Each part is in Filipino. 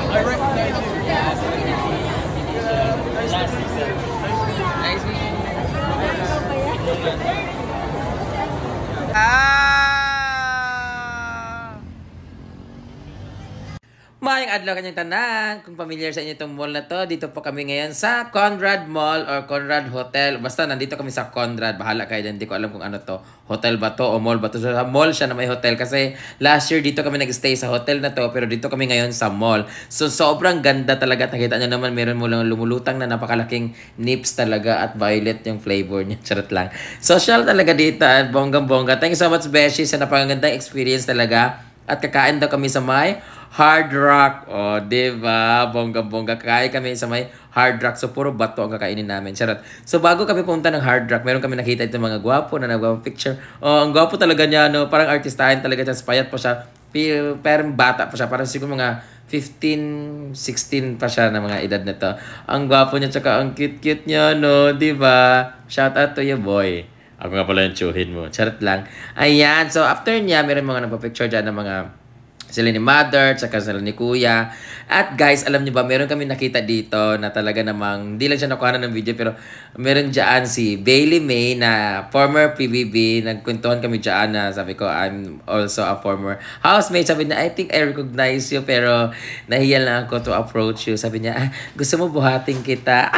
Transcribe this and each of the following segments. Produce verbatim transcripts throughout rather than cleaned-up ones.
I recognize you. Nice to meet you. Nice to meet you. Ah! Maayong adlaw kanyang tanan. Kung familiar sa inyo itong mall na to, dito po kami ngayon sa Conrad Mall or Conrad Hotel. Basta nandito kami sa Conrad. Bahala kayo dyan. Hindi ko alam kung ano to. Hotel ba to o mall ba to? Sa mall siya na may hotel. Kasi last year dito kami nag-stay sa hotel na to. Pero dito kami ngayon sa mall. So sobrang ganda talaga. Nakita nyo naman meron mo lang lumulutang na napakalaking nips talaga. At violet yung flavor niya. Charot lang. Social talaga dito. At bonggang-bongga. Thank you so much, Beshi, sa napakagandang experience talaga. At kakain daw kami sa may Hard Rock. O, oh, diba? Bongga-bongga. Kakain kami sa may Hard Rock. So, puro bato ang kakainin namin. Charot. So, bago kami pumunta ng Hard Rock, meron kami nakita itong mga gwapo na nagwapo picture. Oh, ang gwapo talaga niya, no? Parang artistahin talaga siya. Payat po siya. Pero bata po siya. Parang siguro mga fifteen, sixteen pa siya na mga edad na to. Ang gwapo niya, tsaka ang cute-cute niya, no? Diba? Shout out to you, boy. Ako nga pala yung chuhin mo. Charot lang. Ayan. So, after niya, meron mga nagpa-picture dyan ng mga sila ni Mother, tsaka sila ni Kuya. At guys, alam niyo ba, meron kami nakita dito na talaga namang, hindi lang siya nakuha ng video, pero meron dyan si Bailey May na former P B B. Nagkwentuhan kami dyan na sabi ko, I'm also a former housemate. Sabi niya, I think I recognize you, pero nahiya lang ako to approach you. Sabi niya, ah, gusto mo buhating kita?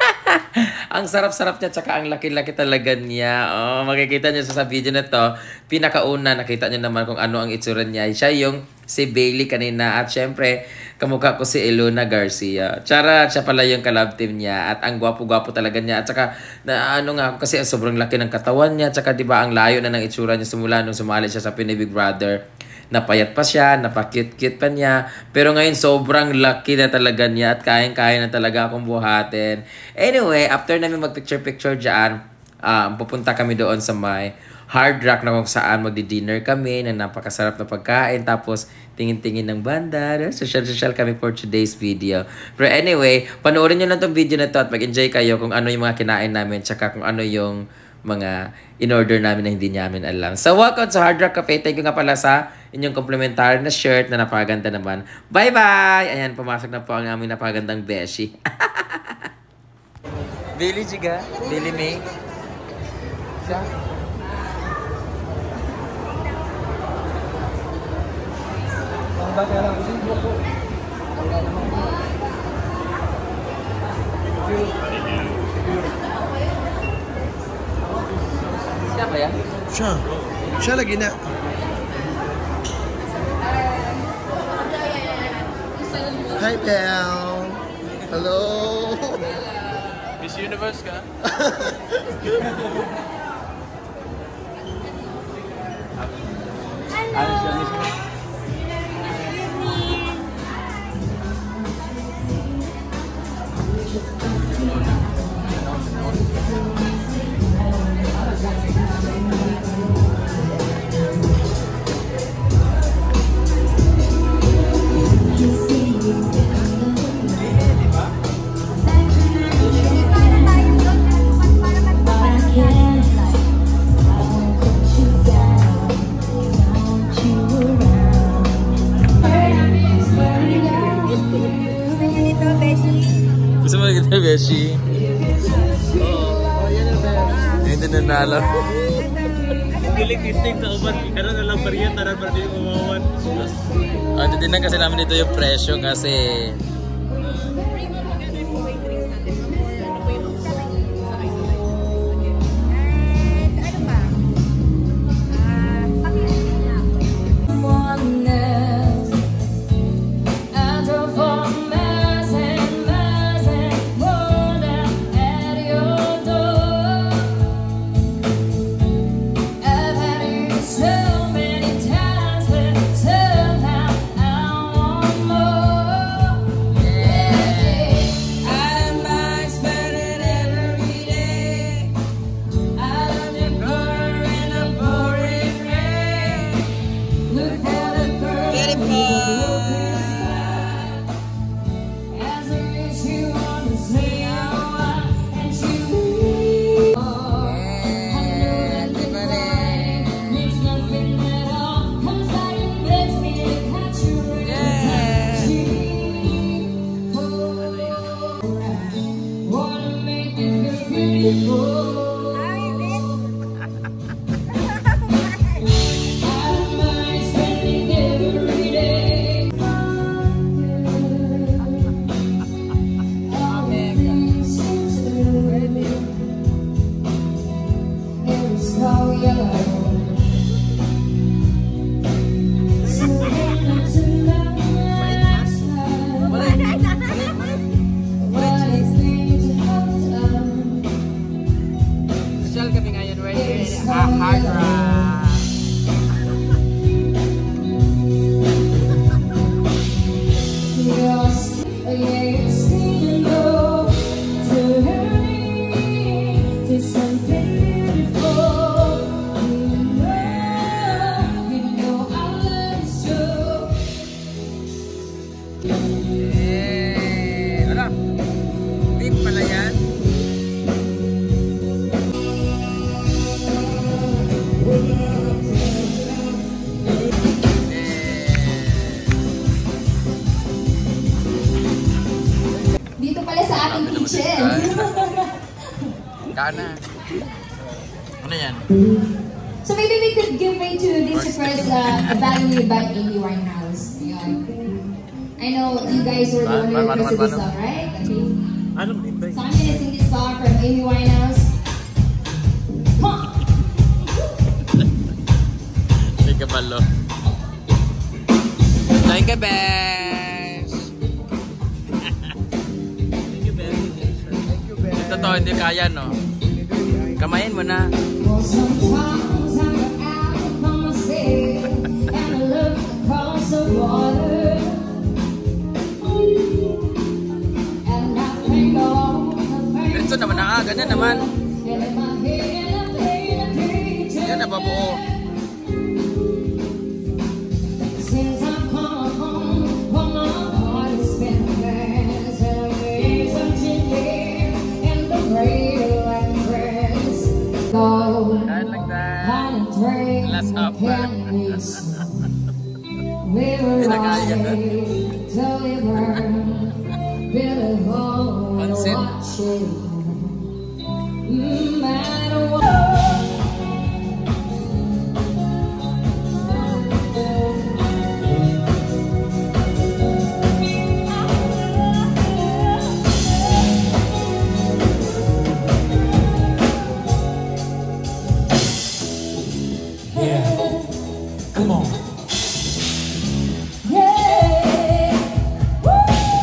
Ang sarap-sarap niya, tsaka ang laki-laki talaga niya. Oh, makikita niyo sa video na to. Pinakauna, nakita niyo naman kung ano ang itsura niya. Siya yung si Bailey kanina. At syempre, kamukha ko si Eluna Garcia. Charot, siya pala yung kalab team niya. At ang gwapo-gwapo talaga niya. At saka, na, ano nga, kasi sobrang laki ng katawan niya. Tsaka diba, ang layo na ng itsura niya simula nung sumali siya sa Pinoy Big Brother. Napayat pa siya, napakit-cute pa niya. Pero ngayon, sobrang laki na talaga niya at kayang-kaya na talaga akong buhatin. Anyway, after namin mag-picture-picture dyan, um, pupunta kami doon sa may Hard Rock na kung saan magdi-dinner kami na napakasarap na pagkain. Tapos, tingin-tingin ng banda. Social-social kami for today's video. Pero anyway, panoorin nyo lang tong video na to at mag-enjoy kayo kung ano yung mga kinain namin tsaka kung ano yung mga in-order namin na hindi namin alam. So, welcome to Hard Rock Cafe. Thank you nga pala sa inyong complimentary na shirt na napakaganda naman. Bye-bye! Ayan, pumasok na po ang aming napakagandang beshi. Billy Jiga? Billy May? Siya? Ang baka lang. Siya ba yan? Siya. Siya lagi na. Hi, Belle. Hello. Miss Universe ka? Hello. Gusto mo kita, Beshi? Oo. Hindi na nalo. Giling testing sa uban. Ikaroon na lang bariyan. Taran pa rin umawan. Ah, titignan kasi namin dito yung presyo kasi Kitchen. Kana. Ano yan? So maybe we could give way to this first uh, evaluated by Amy Winehouse. Ayan. I know you guys were the one who requested this song, right? Okay. Anong dito? So I'm gonna sing this song from Amy Winehouse. Huh. Hindi ka balo. Thank you, Besh! Ito to, hindi kaya, no? Kamayin mo na. Well, sometimes I go out upon myself and I look across the water and I think of all the things Diretso naman na, ah, ganyan naman. and in my head I paint a picture. Yan na ba buo? Since I've come home, well, my heart is spinning fast and I'm amazing to live in the greater actress. Go. Kain lang dahil. And drink Last supper. candies. We were Pinagaya na. right till we burn. Beautiful and Pansit. watch it. No matter what. Come on. Yeah. Woo!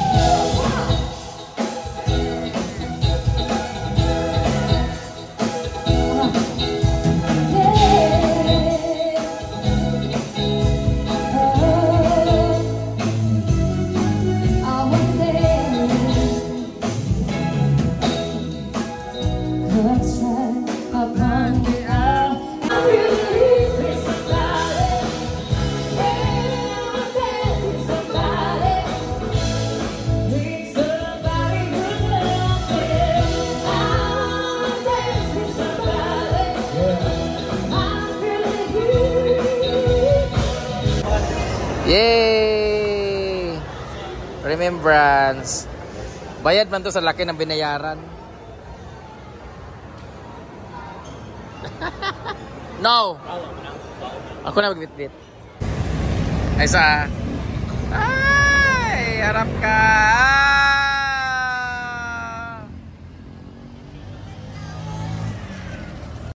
Yay! Remembrance. Bayad man to sa laki ng binayaran. No! Ako na magbitbit. Ay sa... Ay! Harap ka!